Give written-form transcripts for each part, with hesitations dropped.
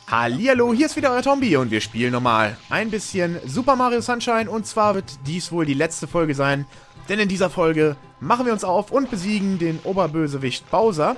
Hallihallo, hier ist wieder euer Tombi und wir spielen nochmal ein bisschen Super Mario Sunshine und zwar wird dies wohl die letzte Folge sein, denn in dieser Folge machen wir uns auf und besiegen den Oberbösewicht Bowser.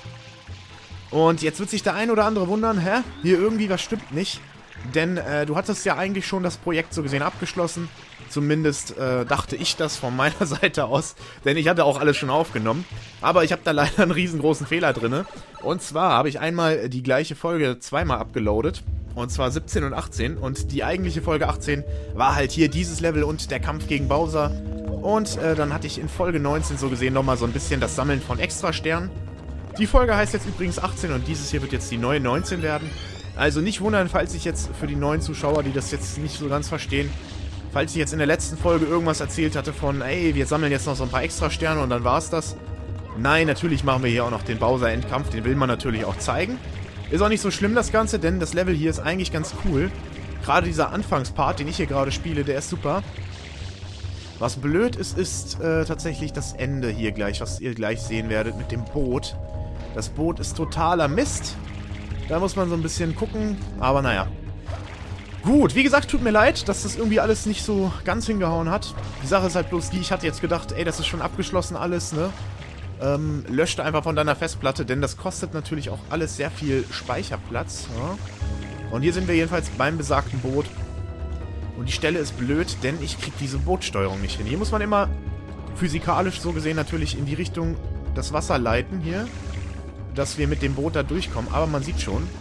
Und jetzt wird sich der ein oder andere wundern, hä? Hier irgendwie was stimmt nicht, denn du hattest ja eigentlich schon das Projekt so gesehen abgeschlossen. Zumindest dachte ich das von meiner Seite aus, denn ich hatte auch alles schon aufgenommen. Aber ich habe da leider einen riesengroßen Fehler drin. Und zwar habe ich einmal die gleiche Folge zweimal abgeloadet. Und zwar 17 und 18. Und die eigentliche Folge 18 war halt hier dieses Level und der Kampf gegen Bowser. Und dann hatte ich in Folge 19 so gesehen nochmal so ein bisschen das Sammeln von Extra-Sternen. Die Folge heißt jetzt übrigens 18 und dieses hier wird jetzt die neue 19 werden. Also nicht wundern, falls ich jetzt für die neuen Zuschauer, die das jetzt nicht so ganz verstehen, falls ich jetzt in der letzten Folge irgendwas erzählt hatte von, ey, wir sammeln jetzt noch so ein paar Extra-Sterne und dann war's das. Nein, natürlich machen wir hier auch noch den Bowser-Endkampf, den will man natürlich auch zeigen. Ist auch nicht so schlimm das Ganze, denn das Level hier ist eigentlich ganz cool. Gerade dieser Anfangspart, den ich hier gerade spiele, der ist super. Was blöd ist, ist tatsächlich das Ende hier gleich, was ihr gleich sehen werdet mit dem Boot. Das Boot ist totaler Mist. Da muss man so ein bisschen gucken, aber naja. Gut, wie gesagt, tut mir leid, dass das irgendwie alles nicht so ganz hingehauen hat. Die Sache ist halt bloß die, ich hatte jetzt gedacht, ey, das ist schon abgeschlossen alles, ne? Löscht einfach von deiner Festplatte, denn das kostet natürlich auch alles sehr viel Speicherplatz. Ja? Und hier sind wir jedenfalls beim besagten Boot. Und die Stelle ist blöd, denn ich kriege diese Bootsteuerung nicht hin. Hier muss man immer physikalisch so gesehen natürlich in die Richtung das Wasser leiten hier, dass wir mit dem Boot da durchkommen. Aber man sieht schon,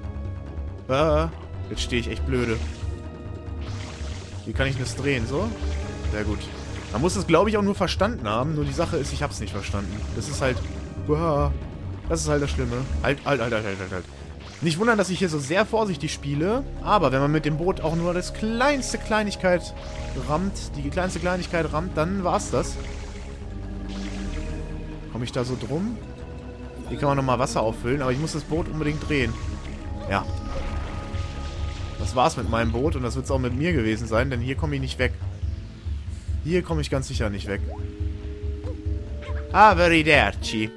jetzt stehe ich echt blöde. Wie kann ich das drehen? So? Sehr gut. Man muss es, glaube ich, auch nur verstanden haben. Nur die Sache ist, ich habe es nicht verstanden. Das ist halt... Das ist halt das Schlimme. Halt. Nicht wundern, dass ich hier so sehr vorsichtig spiele. Aber wenn man mit dem Boot auch nur das kleinste Kleinigkeit rammt, dann war's das. Komme ich da so drum? Hier kann man nochmal Wasser auffüllen, aber ich muss das Boot unbedingt drehen. Ja. Das war's mit meinem Boot und das wird es auch mit mir gewesen sein, denn hier komme ich nicht weg. Hier komme ich ganz sicher nicht weg. Arrivederci.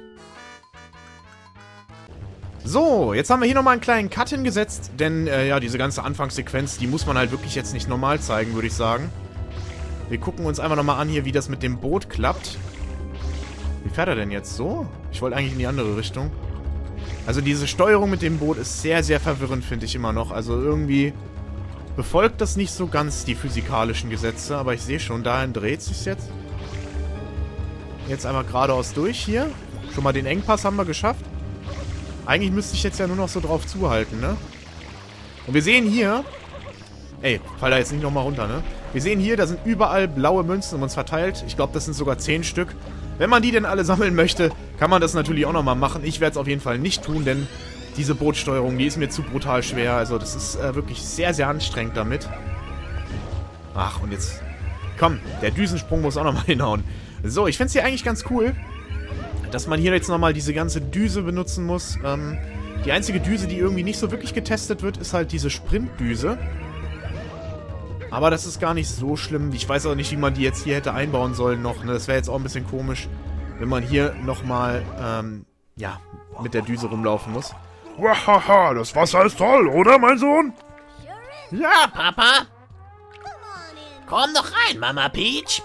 So, jetzt haben wir hier nochmal einen kleinen Cut hingesetzt, denn ja, diese ganze Anfangssequenz, die muss man halt wirklich jetzt nicht normal zeigen, würde ich sagen. Wir gucken uns einfach nochmal an hier, wie das mit dem Boot klappt. Wie fährt er denn jetzt? So? Ich wollte eigentlich in die andere Richtung. Also diese Steuerung mit dem Boot ist sehr, sehr verwirrend, finde ich immer noch. Also irgendwie befolgt das nicht so ganz die physikalischen Gesetze, aber ich sehe schon, dahin dreht sich's jetzt. Jetzt einmal geradeaus durch hier. Schon mal den Engpass haben wir geschafft. Eigentlich müsste ich jetzt ja nur noch so drauf zuhalten, ne? Und wir sehen hier... Ey, fall da jetzt nicht nochmal runter, ne? Wir sehen hier, da sind überall blaue Münzen um uns verteilt. Ich glaube, das sind sogar 10 Stück. Wenn man die denn alle sammeln möchte, kann man das natürlich auch nochmal machen. Ich werde es auf jeden Fall nicht tun, denn diese Bootsteuerung, die ist mir zu brutal schwer. Also das ist wirklich sehr, sehr anstrengend damit. Ach, und jetzt... Komm, der Düsensprung muss auch nochmal hinhauen. So, ich finde es hier eigentlich ganz cool, dass man hier jetzt nochmal diese ganze Düse benutzen muss. Die einzige Düse, die irgendwie nicht so wirklich getestet wird, ist halt diese Sprintdüse. Aber das ist gar nicht so schlimm. Ich weiß auch nicht, wie man die jetzt hier hätte einbauen sollen noch. Ne? Das wäre jetzt auch ein bisschen komisch, wenn man hier nochmal, ja, mit der Düse rumlaufen muss. Wahaha, das Wasser ist toll, oder, mein Sohn? Ja, Papa. Komm doch rein, Mama Peach.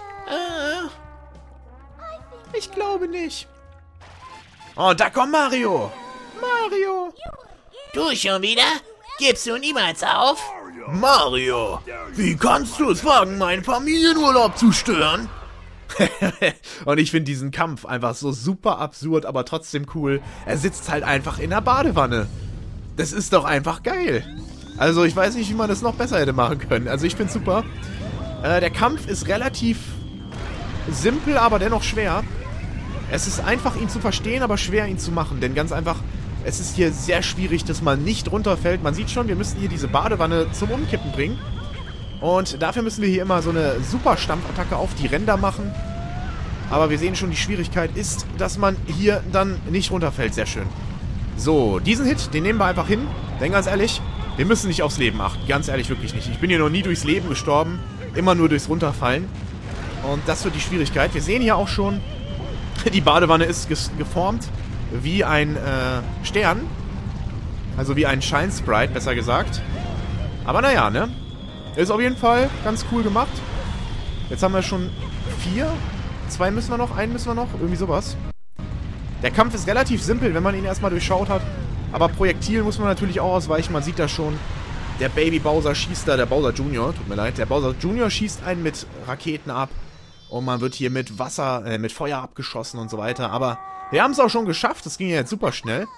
Ich glaube nicht. Oh, da kommt Mario. Mario. Du schon wieder? Gibst du niemals auf? Mario, wie kannst du es wagen, meinen Familienurlaub zu stören? Und ich finde diesen Kampf einfach so super absurd, aber trotzdem cool. Er sitzt halt einfach in der Badewanne. Das ist doch einfach geil. Also ich weiß nicht, wie man das noch besser hätte machen können. Also ich finde super. Der Kampf ist relativ simpel, aber dennoch schwer. Es ist einfach, ihn zu verstehen, aber schwer, ihn zu machen. Denn ganz einfach, es ist hier sehr schwierig, dass man nicht runterfällt. Man sieht schon, wir müssen hier diese Badewanne zum Umkippen bringen. Und dafür müssen wir hier immer so eine super Stampfattacke auf die Ränder machen. Aber wir sehen schon, die Schwierigkeit ist, dass man hier dann nicht runterfällt. Sehr schön. So, diesen Hit, den nehmen wir einfach hin. Denn ganz ehrlich, wir müssen nicht aufs Leben achten. Ganz ehrlich, wirklich nicht. Ich bin hier noch nie durchs Leben gestorben. Immer nur durchs Runterfallen. Und das wird die Schwierigkeit. Wir sehen hier auch schon, die Badewanne ist geformt wie ein Stern. Also wie ein Shine Sprite, besser gesagt. Aber naja, ne? Ist auf jeden Fall ganz cool gemacht. Jetzt haben wir schon 4. 2 müssen wir noch, 1 müssen wir noch. Irgendwie sowas. Der Kampf ist relativ simpel, wenn man ihn erstmal durchschaut hat. Aber Projektil muss man natürlich auch ausweichen. Man sieht das schon. Der Baby Bowser schießt da, der Bowser Junior, tut mir leid. Der Bowser Junior schießt einen mit Raketen ab. Und man wird hier mit Wasser, mit Feuer abgeschossen und so weiter. Aber wir haben es auch schon geschafft. Das ging ja jetzt super schnell.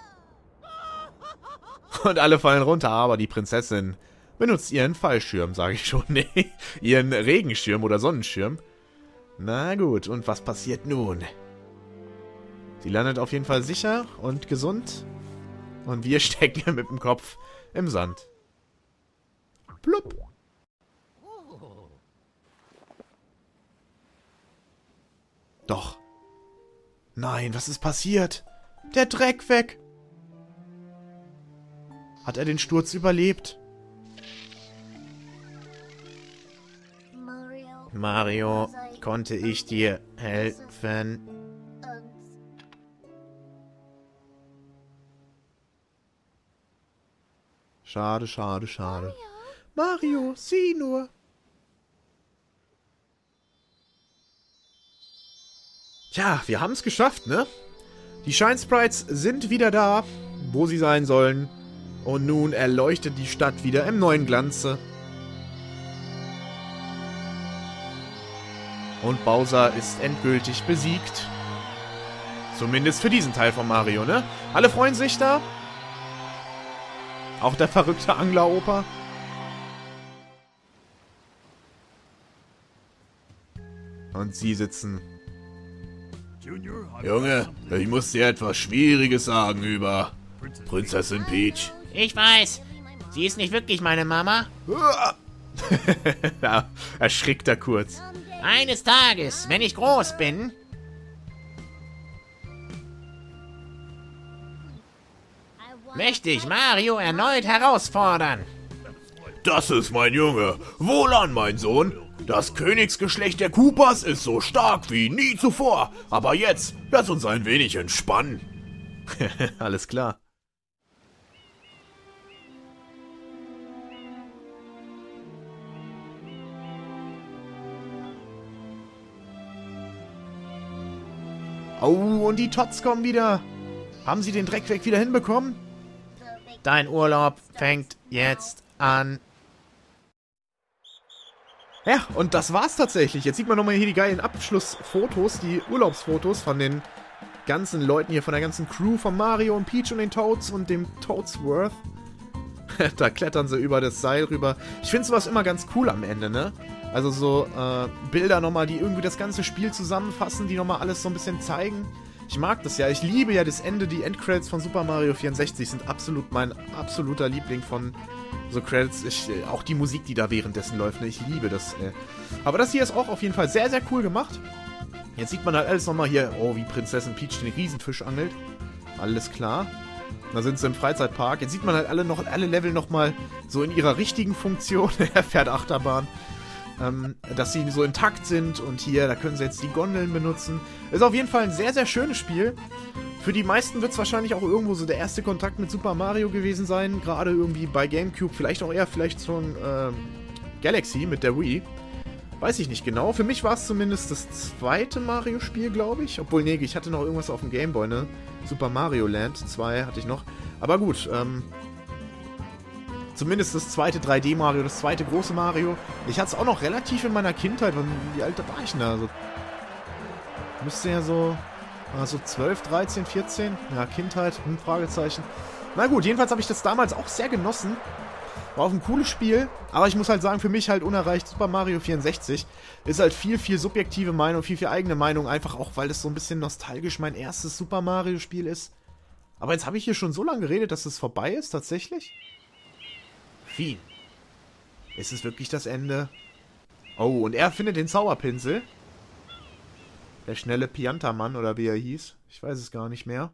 Und alle fallen runter. Aber die Prinzessin benutzt ihren Fallschirm, sage ich schon. Nee, ihren Regenschirm oder Sonnenschirm. Na gut, und was passiert nun? Sie landet auf jeden Fall sicher und gesund. Und wir stecken mit dem Kopf im Sand. Plupp. Doch. Nein, was ist passiert? Der Dreck weg. Hat er den Sturz überlebt? Mario, konnte ich dir helfen? Schade, schade, schade. Mario, sieh nur. Tja, wir haben es geschafft, ne? Die Shine Sprites sind wieder da, wo sie sein sollen. Und nun erleuchtet die Stadt wieder im neuen Glanze. Und Bowser ist endgültig besiegt. Zumindest für diesen Teil von Mario, ne? Alle freuen sich da. Auch der verrückte Angler-Opa. Und sie sitzen. Junge, ich muss dir etwas Schwieriges sagen über Prinzessin Peach. Ich weiß. Sie ist nicht wirklich meine Mama. Ja, erschrickt er kurz. Eines Tages, wenn ich groß bin... möchte ich Mario erneut herausfordern. Das ist mein Junge. Wohlan, mein Sohn. Das Königsgeschlecht der Koopas ist so stark wie nie zuvor. Aber jetzt, lass uns ein wenig entspannen. Alles klar. Oh, und die Tots kommen wieder. Haben sie den Dreck weg wieder hinbekommen? Dein Urlaub fängt jetzt an. Ja, und das war's tatsächlich. Jetzt sieht man nochmal hier die geilen Abschlussfotos, die Urlaubsfotos von den ganzen Leuten hier, von der ganzen Crew von Mario und Peach und den Toads und dem Toadsworth. Da klettern sie über das Seil rüber. Ich finde sowas immer ganz cool am Ende, ne? Also so Bilder nochmal, die irgendwie das ganze Spiel zusammenfassen, die nochmal alles so ein bisschen zeigen. Ich mag das ja. Ich liebe ja das Ende, die Endcredits von Super Mario 64 sind absolut mein absoluter Liebling von so Credits. Auch die Musik, die da währenddessen läuft, ne? Ich liebe das. Aber das hier ist auch auf jeden Fall sehr, sehr cool gemacht. Jetzt sieht man halt alles nochmal hier, oh, wie Prinzessin Peach den Riesenfisch angelt. Alles klar. Da sind sie im Freizeitpark. Jetzt sieht man halt alle Level nochmal so in ihrer richtigen Funktion. Er fährt Achterbahn. Dass sie so intakt sind und hier, da können sie jetzt die Gondeln benutzen. Ist auf jeden Fall ein sehr, sehr schönes Spiel. Für die meisten wird es wahrscheinlich auch irgendwo so der erste Kontakt mit Super Mario gewesen sein. Gerade irgendwie bei GameCube, vielleicht auch eher schon Galaxy mit der Wii. Weiß ich nicht genau. Für mich war es zumindest das zweite Mario-Spiel, glaube ich. Obwohl, nee, ich hatte noch irgendwas auf dem Gameboy, ne? Super Mario Land 2 hatte ich noch. Aber gut, zumindest das zweite 3D-Mario, das zweite große Mario. Ich hatte es auch noch relativ in meiner Kindheit. Wie alt war ich denn da? Also, müsste ja so 12, 13, 14. Ja, Kindheit, Fragezeichen. Na gut, jedenfalls habe ich das damals auch sehr genossen. War auch ein cooles Spiel. Aber ich muss halt sagen, für mich halt unerreicht Super Mario 64. Ist halt viel, viel subjektive Meinung, viel, viel eigene Meinung. Einfach auch, weil es so ein bisschen nostalgisch mein erstes Super Mario-Spiel ist. Aber jetzt habe ich hier schon so lange geredet, dass es vorbei ist, tatsächlich. Wie? Ist es wirklich das Ende? Oh, und er findet den Zauberpinsel. Der schnelle Pianta-Mann, oder wie er hieß. Ich weiß es gar nicht mehr.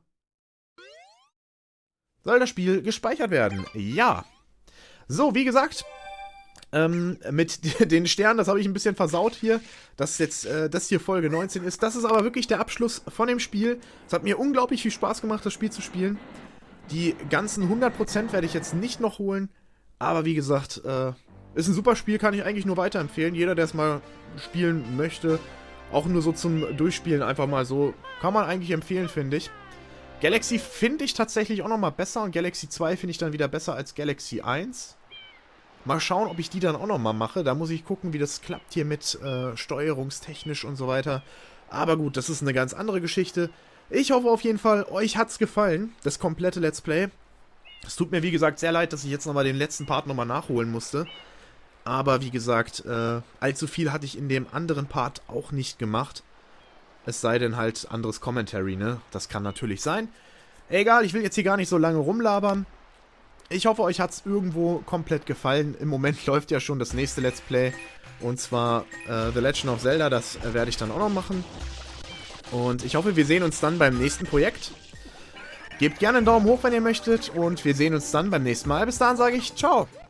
Soll das Spiel gespeichert werden? Ja. So, wie gesagt, mit den Sternen, das habe ich ein bisschen versaut hier, dass jetzt das hier Folge 19 ist. Das ist aber wirklich der Abschluss von dem Spiel. Es hat mir unglaublich viel Spaß gemacht, das Spiel zu spielen. Die ganzen 100% werde ich jetzt nicht noch holen. Aber wie gesagt, ist ein super Spiel, kann ich eigentlich nur weiterempfehlen. Jeder, der es mal spielen möchte, auch nur so zum Durchspielen einfach mal so, kann man eigentlich empfehlen, finde ich. Galaxy finde ich tatsächlich auch nochmal besser und Galaxy 2 finde ich dann wieder besser als Galaxy 1. Mal schauen, ob ich die dann auch nochmal mache. Da muss ich gucken, wie das klappt hier mit steuerungstechnisch und so weiter. Aber gut, das ist eine ganz andere Geschichte. Ich hoffe auf jeden Fall, euch hat's gefallen, das komplette Let's Play. Es tut mir, wie gesagt, sehr leid, dass ich jetzt nochmal den letzten Part nochmal nachholen musste. Aber wie gesagt, allzu viel hatte ich in dem anderen Part auch nicht gemacht. Es sei denn halt anderes Commentary, ne? Das kann natürlich sein. Egal, ich will jetzt hier gar nicht so lange rumlabern. Ich hoffe, euch hat es irgendwo komplett gefallen. Im Moment läuft ja schon das nächste Let's Play. Und zwar The Legend of Zelda. Das werde ich dann auch noch machen. Und ich hoffe, wir sehen uns dann beim nächsten Projekt. Gebt gerne einen Daumen hoch, wenn ihr möchtet. Und wir sehen uns dann beim nächsten Mal. Bis dahin sage ich ciao.